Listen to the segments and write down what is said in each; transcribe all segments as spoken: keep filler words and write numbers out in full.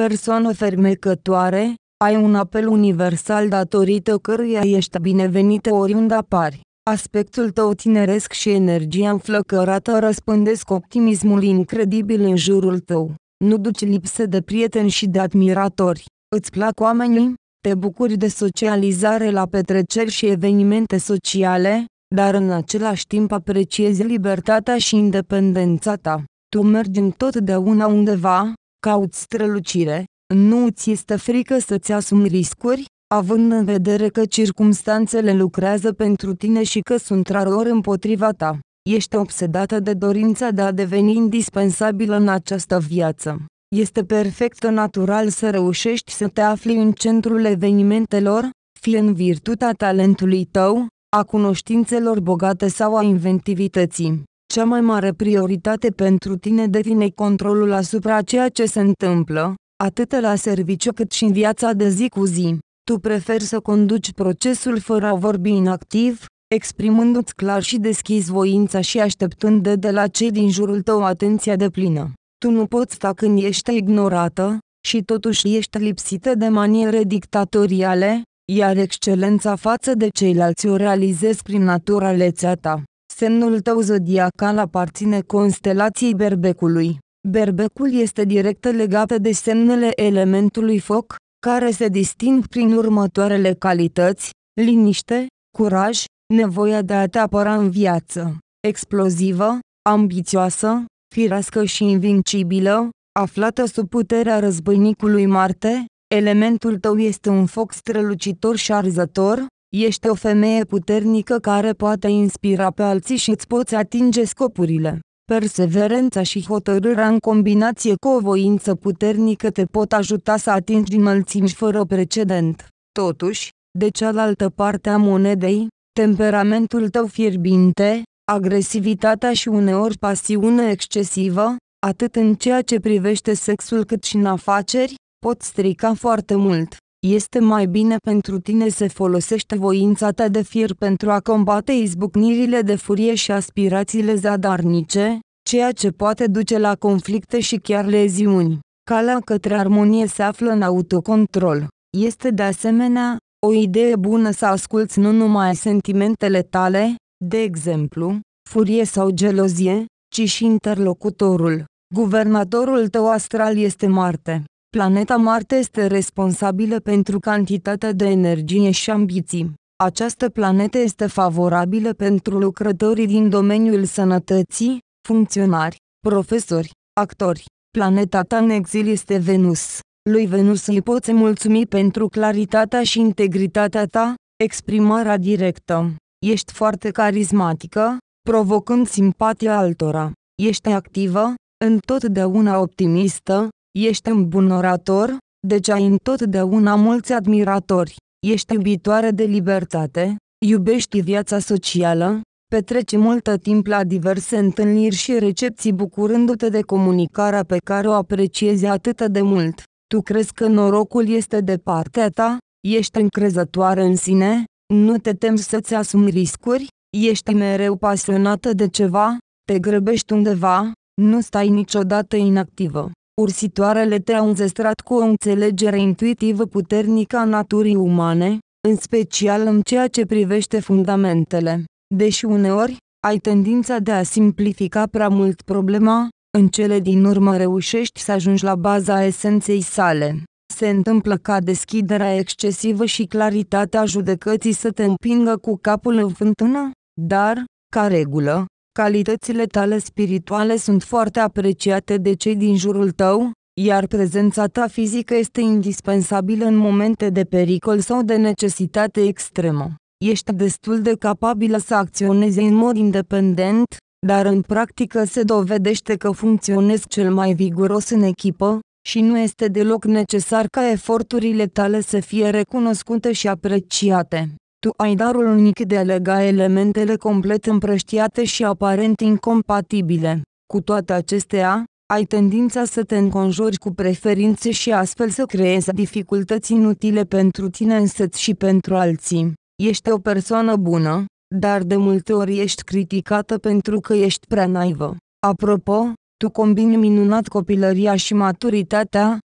persoană fermecătoare, ai un apel universal datorită căruia ești binevenită oriunde apari. Aspectul tău tineresc și energia înflăcărată răspândesc optimismul incredibil în jurul tău. Nu duci lipsă de prieteni și de admiratori. Îți plac oamenii, te bucuri de socializare la petreceri și evenimente sociale, dar în același timp apreciezi libertatea și independența ta. Tu mergi întotdeauna undeva, cauți strălucire, nu ți este frică să-ți asumi riscuri, având în vedere că circumstanțele lucrează pentru tine și că sunt rareori împotriva ta. Ești obsedată de dorința de a deveni indispensabilă în această viață. Este perfect natural să reușești să te afli în centrul evenimentelor, fie în virtutea talentului tău, a cunoștințelor bogate sau a inventivității. Cea mai mare prioritate pentru tine devine controlul asupra ceea ce se întâmplă, atât la serviciu cât și în viața de zi cu zi. Tu preferi să conduci procesul fără a vorbi inactiv, exprimându-ți clar și deschis voința și așteptând de, de la cei din jurul tău atenția deplină. Tu nu poți sta când ești ignorată, și totuși ești lipsită de maniere dictatoriale, iar excelența față de ceilalți o realizezi prin naturalețea ta. Semnul tău zodiacal aparține constelației Berbecului. Berbecul este direct legat de semnele elementului foc, care se disting prin următoarele calități: liniște, curaj, nevoia de a te apăra în viață, explozivă, ambițioasă, firească și invincibilă, aflată sub puterea războinicului Marte. Elementul tău este un foc strălucitor și arzător, ești o femeie puternică care poate inspira pe alții și îți poți atinge scopurile. Perseverența și hotărârea în combinație cu o voință puternică te pot ajuta să atingi înălțimi fără precedent. Totuși, de cealaltă parte a monedei, temperamentul tău fierbinte, agresivitatea și uneori pasiune excesivă, atât în ceea ce privește sexul cât și în afaceri, pot strica foarte mult. Este mai bine pentru tine să folosești voința ta de fier pentru a combate izbucnirile de furie și aspirațiile zadarnice, ceea ce poate duce la conflicte și chiar leziuni. Calea către armonie se află în autocontrol. Este de asemenea o idee bună să asculți nu numai sentimentele tale, de exemplu, furie sau gelozie, ci și interlocutorul. Guvernatorul tău astral este Marte. Planeta Marte este responsabilă pentru cantitatea de energie și ambiții. Această planetă este favorabilă pentru lucrătorii din domeniul sănătății, funcționari, profesori, actori. Planeta ta în exil este Venus. Lui Venus îi poți mulțumi pentru claritatea și integritatea ta, exprimarea directă. Ești foarte carismatică, provocând simpatia altora. Ești activă, întotdeauna optimistă, ești un bun orator, deci ai întotdeauna mulți admiratori. Ești iubitoare de libertate, iubești viața socială, petreci mult timp la diverse întâlniri și recepții bucurându-te de comunicarea pe care o apreciezi atât de mult. Tu crezi că norocul este de partea ta, ești încrezătoare în sine, nu te temi să-ți asumi riscuri, ești mereu pasionată de ceva, te grăbești undeva, nu stai niciodată inactivă. Ursitoarele te-au înzestrat cu o înțelegere intuitivă puternică a naturii umane, în special în ceea ce privește fundamentele. Deși uneori, ai tendința de a simplifica prea mult problema, în cele din urmă reușești să ajungi la baza esenței sale. Se întâmplă ca deschiderea excesivă și claritatea judecății să te împingă cu capul în fântână, dar, ca regulă, calitățile tale spirituale sunt foarte apreciate de cei din jurul tău, iar prezența ta fizică este indispensabilă în momente de pericol sau de necesitate extremă. Ești destul de capabilă să acționezi în mod independent, dar în practică se dovedește că funcționezi cel mai viguros în echipă, și nu este deloc necesar ca eforturile tale să fie recunoscute și apreciate. Tu ai darul unic de a lega elementele complet împrăștiate și aparent incompatibile. Cu toate acestea, ai tendința să te înconjuri cu preferințe și astfel să creezi dificultăți inutile pentru tine însăți și pentru alții. Ești o persoană bună, dar de multe ori ești criticată pentru că ești prea naivă. Apropo, tu combini minunat copilăria și maturitatea,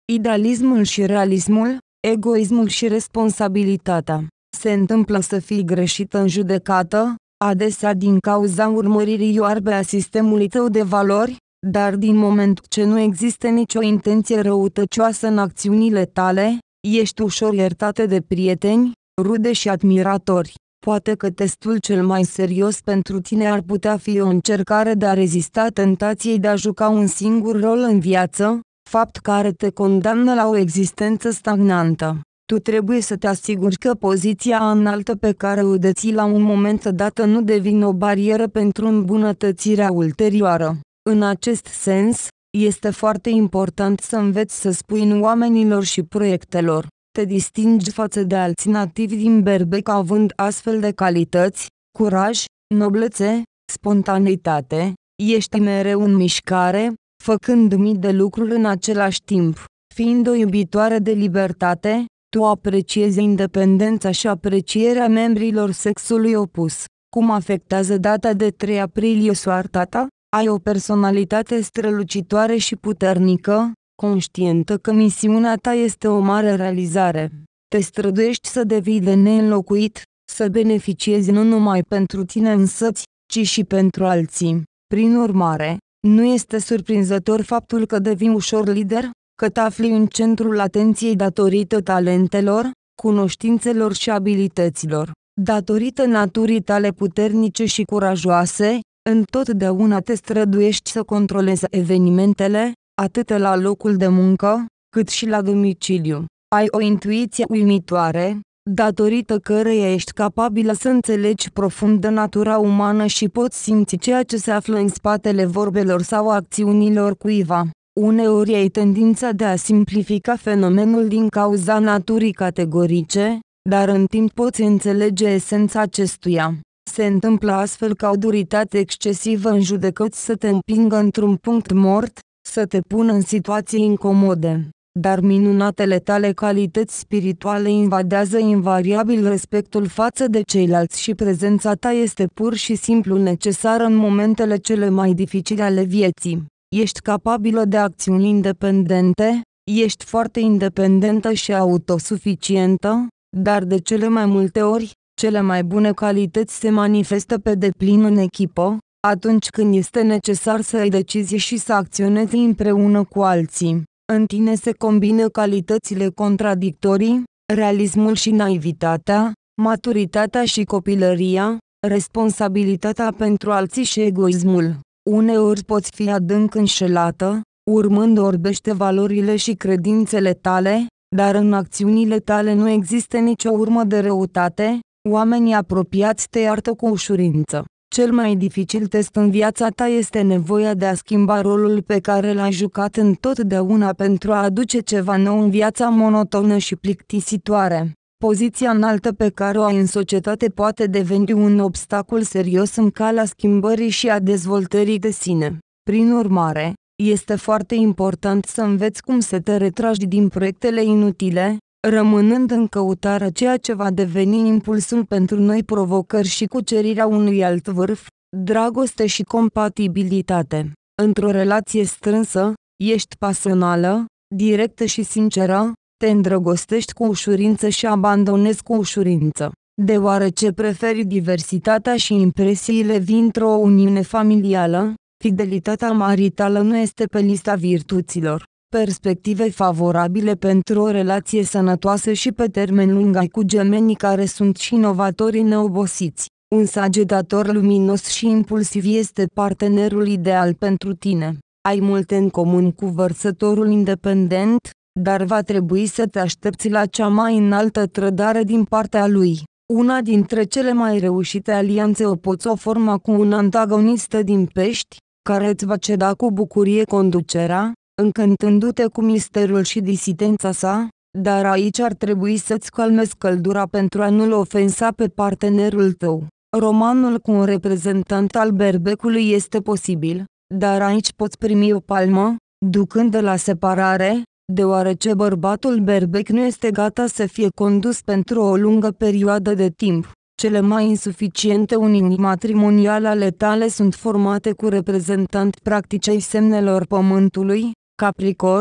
Idealismul și realismul, egoismul și responsabilitatea. Se întâmplă să fii greșită în judecată, adesea din cauza urmăririi oarbe a sistemului tău de valori, dar din moment ce nu există nicio intenție răutăcioasă în acțiunile tale, ești ușor iertată de prieteni, rude și admiratori. Poate că testul cel mai serios pentru tine ar putea fi o încercare de a rezista tentației de a juca un singur rol în viață, fapt care te condamnă la o existență stagnantă. Tu trebuie să te asiguri că poziția înaltă pe care o deții la un moment dat nu devine o barieră pentru îmbunătățirea ulterioară. În acest sens, este foarte important să înveți să spui nu oamenilor și proiectelor. Te distingi față de alții nativi din Berbec având astfel de calități: curaj, noblețe, spontaneitate, ești mereu în mișcare, făcând mii de lucruri în același timp. Fiind o iubitoare de libertate, tu apreciezi independența și aprecierea membrilor sexului opus. Cum afectează data de trei aprilie soarta ta? Ai o personalitate strălucitoare și puternică, conștientă că misiunea ta este o mare realizare. Te străduiești să devii de neînlocuit, să beneficiezi nu numai pentru tine însăți, ci și pentru alții. Prin urmare, nu este surprinzător faptul că devii ușor lider, că te afli în centrul atenției datorită talentelor, cunoștințelor și abilităților. Datorită naturii tale puternice și curajoase, întotdeauna te străduiești să controlezi evenimentele, atât la locul de muncă, cât și la domiciliu. Ai o intuiție uimitoare, datorită căreia ești capabilă să înțelegi profund de natura umană și poți simți ceea ce se află în spatele vorbelor sau acțiunilor cuiva. Uneori ai tendința de a simplifica fenomenul din cauza naturii categorice, dar în timp poți înțelege esența acestuia. Se întâmplă astfel ca o duritate excesivă în judecăți să te împingă într-un punct mort, să te pună în situații incomode. Dar minunatele tale calități spirituale invadează invariabil respectul față de ceilalți și prezența ta este pur și simplu necesară în momentele cele mai dificile ale vieții. Ești capabilă de acțiuni independente, ești foarte independentă și autosuficientă, dar de cele mai multe ori, cele mai bune calități se manifestă pe deplin în echipă, atunci când este necesar să ai decizii și să acționezi împreună cu alții. În tine se combină calitățile contradictorii, realismul și naivitatea, maturitatea și copilăria, responsabilitatea pentru alții și egoismul. Uneori poți fi adânc înșelată, urmând orbește valorile și credințele tale, dar în acțiunile tale nu există nicio urmă de răutate, oamenii apropiați te iartă cu ușurință. Cel mai dificil test în viața ta este nevoia de a schimba rolul pe care l-ai jucat întotdeauna pentru a aduce ceva nou în viața monotonă și plictisitoare. Poziția înaltă pe care o ai în societate poate deveni un obstacol serios în calea schimbării și a dezvoltării de sine. Prin urmare, este foarte important să înveți cum să te retragi din proiectele inutile, rămânând în căutarea ceea ce va deveni impulsul pentru noi provocări și cucerirea unui alt vârf, dragoste și compatibilitate. Într-o relație strânsă, ești pasională, directă și sinceră, te îndrăgostești cu ușurință și abandonezi cu ușurință. Deoarece preferi diversitatea și impresiile dintr-o uniune familială, fidelitatea maritală nu este pe lista virtuților. Perspective favorabile pentru o relație sănătoasă și pe termen lung ai cu gemenii care sunt și inovatori neobosiți. Un sagetator luminos și impulsiv este partenerul ideal pentru tine. Ai multe în comun cu vărsătorul independent, dar va trebui să te aștepți la cea mai înaltă trădare din partea lui. Una dintre cele mai reușite alianțe o poți o forma cu un antagonist din pești, care îți va ceda cu bucurie conducerea, încântându-te cu misterul și disidența sa, dar aici ar trebui să-ți calmezi căldura pentru a nu-l ofensa pe partenerul tău. Romanul cu un reprezentant al berbecului este posibil, dar aici poți primi o palmă, ducând la separare, deoarece bărbatul berbec nu este gata să fie condus pentru o lungă perioadă de timp. Cele mai insuficiente uniuni matrimoniale ale tale sunt formate cu reprezentanți practici ai semnelor Pământului, Capricorn,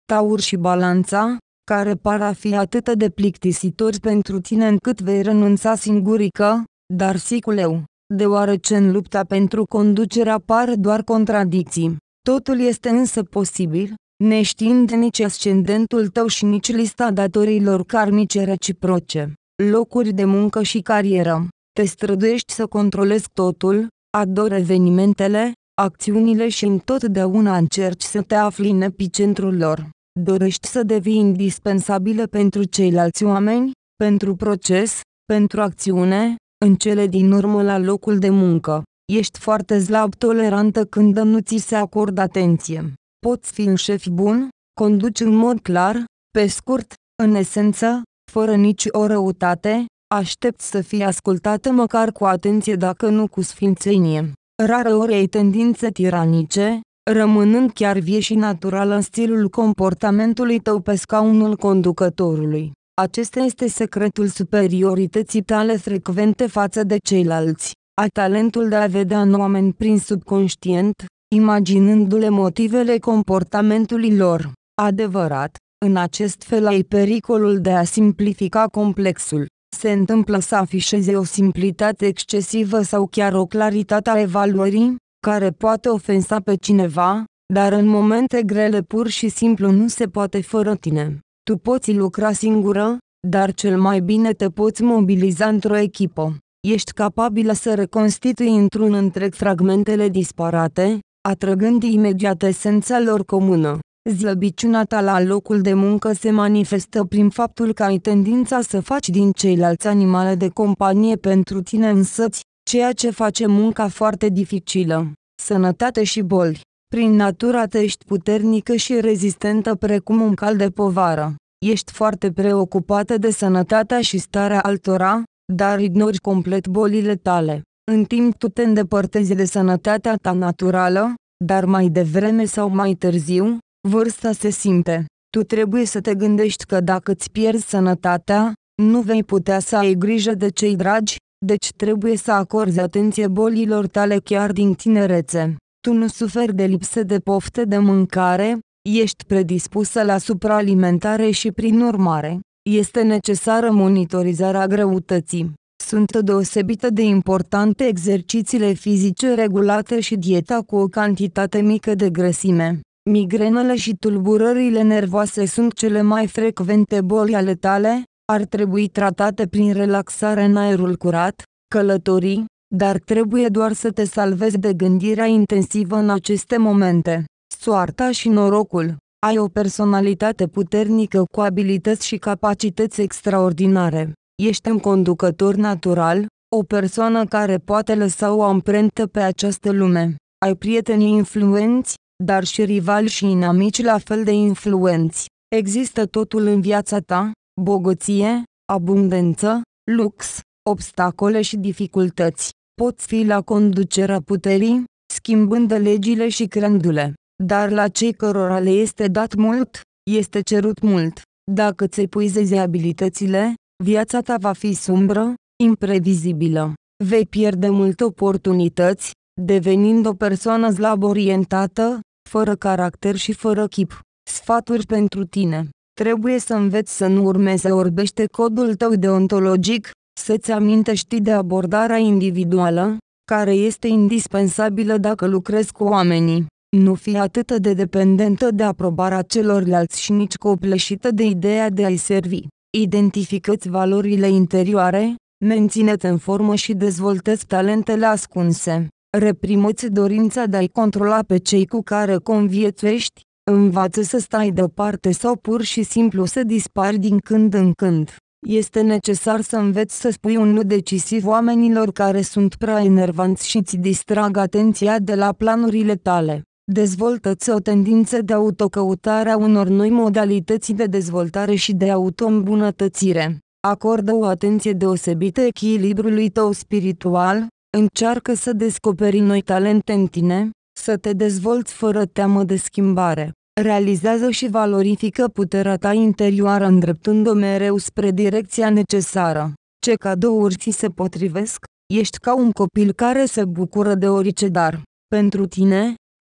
Taur și Balanța, care par a fi atât de plictisitori pentru tine încât vei renunța singurică, dar siculeu, deoarece în lupta pentru conducere apar doar contradicții. Totul este însă posibil, neștiind nici ascendentul tău și nici lista datoriilor karmice reciproce, locuri de muncă și carieră. Te străduiești să controlezi totul, adori evenimentele, acțiunile și întotdeauna încerci să te afli în epicentrul lor. Dorești să devii indispensabilă pentru ceilalți oameni, pentru proces, pentru acțiune, în cele din urmă la locul de muncă. Ești foarte slab tolerantă când nu ți se acordă atenție. Poți fi un șef bun, conduci în mod clar, pe scurt, în esență, fără nici o răutate, aștepți să fii ascultată măcar cu atenție dacă nu cu sfințenie. Rareori ai tendințe tiranice, rămânând chiar vie și naturală în stilul comportamentului tău pe scaunul conducătorului. Acesta este secretul superiorității tale frecvente față de ceilalți. Ai talentul de a vedea în oameni prin subconștient, imaginându-le motivele comportamentului lor. Adevărat, în acest fel ai pericolul de a simplifica complexul. Se întâmplă să afișeze o simplitate excesivă sau chiar o claritate a evaluării, care poate ofensa pe cineva, dar în momente grele pur și simplu nu se poate fără tine. Tu poți lucra singură, dar cel mai bine te poți mobiliza într-o echipă. Ești capabilă să reconstitui într-un întreg fragmentele disparate, atrăgând imediat esența lor comună. Slăbiciunea ta la locul de muncă se manifestă prin faptul că ai tendința să faci din ceilalți animale de companie pentru tine însăți, ceea ce face munca foarte dificilă. Sănătate și boli. Prin natura ta ești puternică și rezistentă precum un cal de povară. Ești foarte preocupată de sănătatea și starea altora, dar ignori complet bolile tale. În timp tu te îndepărtezi de sănătatea ta naturală, dar mai devreme sau mai târziu, vârsta se simte. Tu trebuie să te gândești că dacă îți pierzi sănătatea, nu vei putea să ai grijă de cei dragi, deci trebuie să acorzi atenție bolilor tale chiar din tinerețe. Tu nu suferi de lipsă de pofte de mâncare, ești predispusă la supraalimentare și prin urmare, este necesară monitorizarea greutății. Sunt deosebită de importante exercițiile fizice regulate și dieta cu o cantitate mică de grăsime. Migrenele și tulburările nervoase sunt cele mai frecvente boli ale tale, ar trebui tratate prin relaxare în aerul curat, călătorii, dar trebuie doar să te salvezi de gândirea intensivă în aceste momente. Soarta și norocul. Ai o personalitate puternică cu abilități și capacități extraordinare. Ești un conducător natural, o persoană care poate lăsa o amprentă pe această lume. Ai prieteni influenți, dar și rivali și inamici la fel de influenți. Există totul în viața ta, bogăție, abundență, lux, obstacole și dificultăți. Poți fi la conducerea puterii, schimbând legile și creându-le. Dar la cei cărora le este dat mult, este cerut mult. Dacă ți epuizezi abilitățile, viața ta va fi sumbră, imprevizibilă. Vei pierde multe oportunități, devenind o persoană slab orientată, fără caracter și fără chip. Sfaturi pentru tine. Trebuie să înveți să nu urmezi orbește codul tău deontologic, să-ți amintești de abordarea individuală, care este indispensabilă dacă lucrezi cu oamenii. Nu fi atât de dependentă de aprobarea celorlalți și nici copleșită de ideea de a-i servi. Identifică-ți valorile interioare, menține-te în formă și dezvoltă-ți talentele ascunse. Reprimă-ți dorința de a-i controla pe cei cu care conviețuiești, învață să stai deoparte sau pur și simplu să dispari din când în când. Este necesar să înveți să spui un nu decisiv oamenilor care sunt prea enervanți și îți distrag atenția de la planurile tale. Dezvoltă-ți o tendință de autocăutare a unor noi modalități de dezvoltare și de auto-îmbunătățire. Acordă o atenție deosebită echilibrului tău spiritual, încearcă să descoperi noi talente în tine, să te dezvolți fără teamă de schimbare. Realizează și valorifică puterea ta interioară îndreptând-o mereu spre direcția necesară. Ce cadouri ți se potrivesc? Ești ca un copil care se bucură de orice dar. Pentru tine,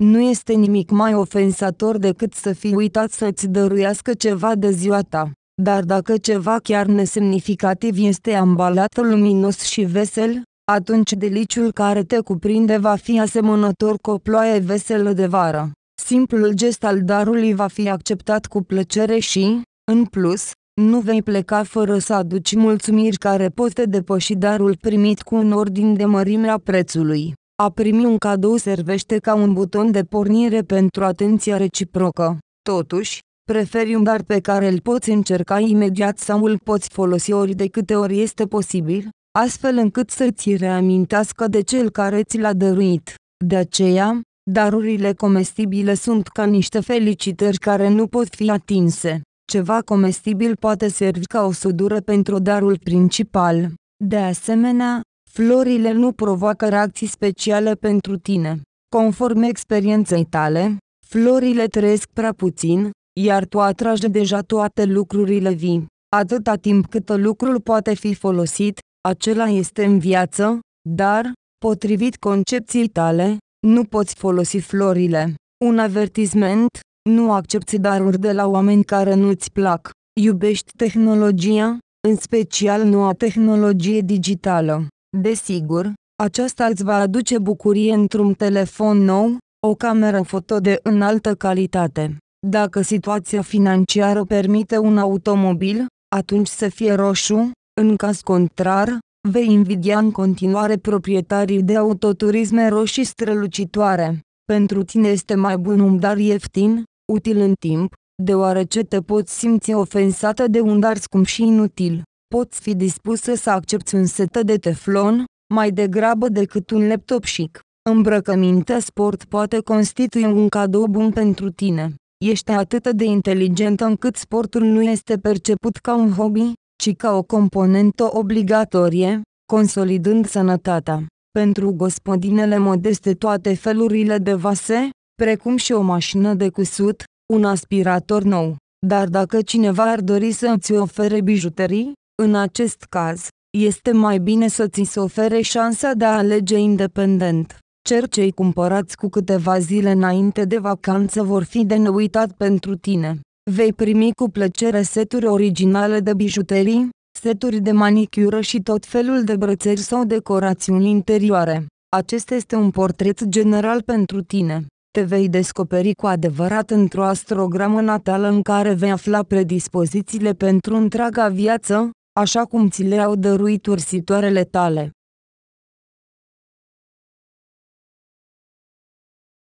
Nu este nimic mai ofensator decât să fii uitat să-ți dăruiască ceva de ziua ta. Dar dacă ceva chiar nesemnificativ este ambalat luminos și vesel, atunci deliciul care te cuprinde va fi asemănător cu o ploaie veselă de vară. Simplul gest al darului va fi acceptat cu plăcere și, în plus, nu vei pleca fără să aduci mulțumiri care pot depăși darul primit cu un ordin de mărimea prețului. A primi un cadou servește ca un buton de pornire pentru atenția reciprocă. Totuși, preferi un dar pe care îl poți încerca imediat sau îl poți folosi ori de câte ori este posibil, astfel încât să-ți reamintească de cel care ți l-a dăruit. De aceea, darurile comestibile sunt ca niște felicitări care nu pot fi atinse. Ceva comestibil poate servi ca o sudură pentru darul principal. De asemenea, florile nu provoacă reacții speciale pentru tine. Conform experienței tale, florile trăiesc prea puțin, iar tu atragi deja toate lucrurile vii. Atâta timp cât lucrul poate fi folosit, acela este în viață, dar, potrivit concepției tale, nu poți folosi florile. Un avertisment: nu accepți daruri de la oameni care nu-ți plac. Iubești tehnologia, în special noua tehnologie digitală. Desigur, aceasta îți va aduce bucurie într-un telefon nou, o cameră foto de înaltă calitate. Dacă situația financiară permite un automobil, atunci să fie roșu, în caz contrar, vei invidia în continuare proprietarii de autoturisme roșii strălucitoare. Pentru tine este mai bun un dar ieftin, util în timp, deoarece te poți simți ofensată de un dar scump și inutil. Poți fi dispusă să accepti un set de teflon, mai degrabă decât un laptop chic. Îmbrăcămintea sport poate constitui un cadou bun pentru tine. Ești atât de inteligentă încât sportul nu este perceput ca un hobby, ci ca o componentă obligatorie, consolidând sănătatea. Pentru gospodinele modeste toate felurile de vase, precum și o mașină de cusut, un aspirator nou. Dar dacă cineva ar dori să îți ofere bijuterii, în acest caz, este mai bine să ți se ofere șansa de a alege independent. Cei cumpărați cu câteva zile înainte de vacanță vor fi de neuitat pentru tine. Vei primi cu plăcere seturi originale de bijuterii, seturi de manicură și tot felul de brățări sau decorațiuni interioare. Acesta este un portret general pentru tine. Te vei descoperi cu adevărat într-o astrogramă natală în care vei afla predispozițiile pentru întreaga viață, așa cum ți le-au dăruit ursitoarele tale.